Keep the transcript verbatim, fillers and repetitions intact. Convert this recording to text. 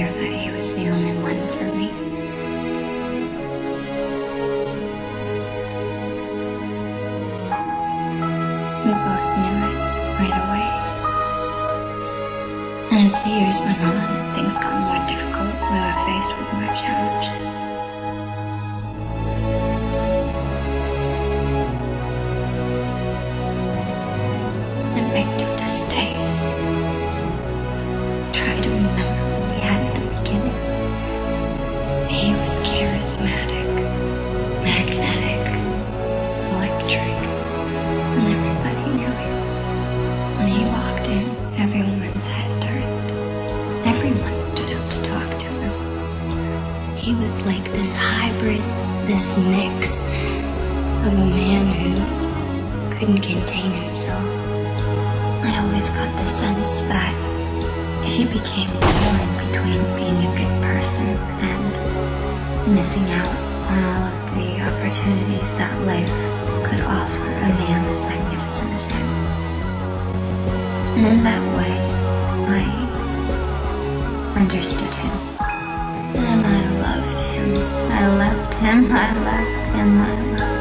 clear that he was the only one for me. We both knew it right away. And as the years went on and things got more difficult, we were faced with more challenges. I begged him to stay. Try to remember what we had at the beginning. He was charismatic, magnetic, electric, and everybody knew it. When he walked in, everyone's head turned. Everyone stood up to talk to him. He was like this hybrid, this mix of a man who couldn't contain himself. I always got the sense that he became torn between being a good person and missing out on all of the opportunities that life could offer a man as magnificent as him. And in that way, I understood him. And I loved him. I loved him. I loved him. I loved him.